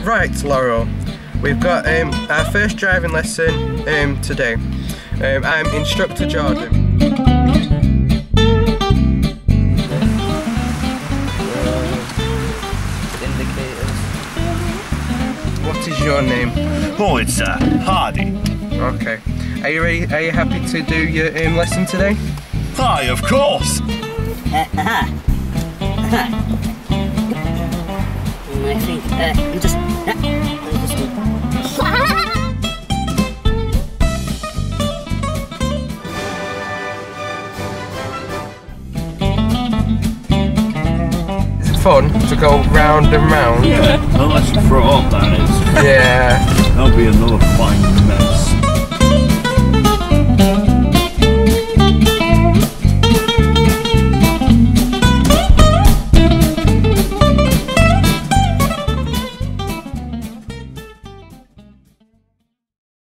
Right, Laurel, we've got our first driving lesson today. I'm Instructor Jordan. Indicators. What is your name? Oh, it's Hardy. Okay. Are you ready? Are you happy to do your lesson today? Hi, of course. I think I'm just. Is it fun to go round and round? Yeah, unless you throw up, that is. Yeah. That'll be another fine mess.